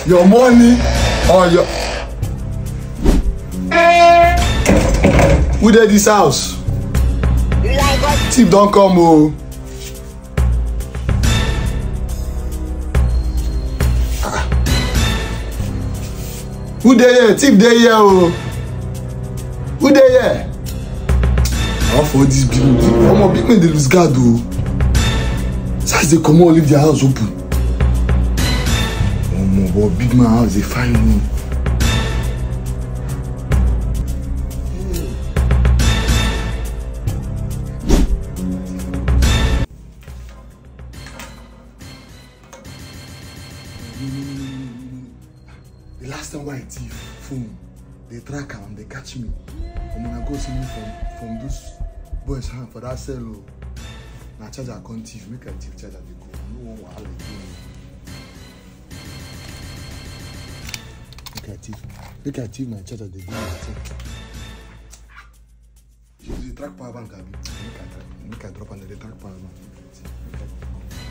Your money or your... Who did this house? Thief don't come, oh. Who dey here? Thief dey here, oh. Who dey here? How for this people? Come on, big men dey lose guard, oh. Since they come out, leave their house open. Oh my God, big man house, they find me. The last time I thief phone, they track am, they catch me. And when I go see me from those boys' hand for that cell, oh. Now charger can't thief, make a thief charger they go. No one will have it. Make a thief my charger they go. If they track power bank, make a drop and they track power bank.